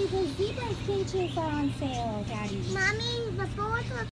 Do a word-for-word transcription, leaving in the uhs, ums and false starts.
the zebra finches are on sale, Daddy. Mommy, the boys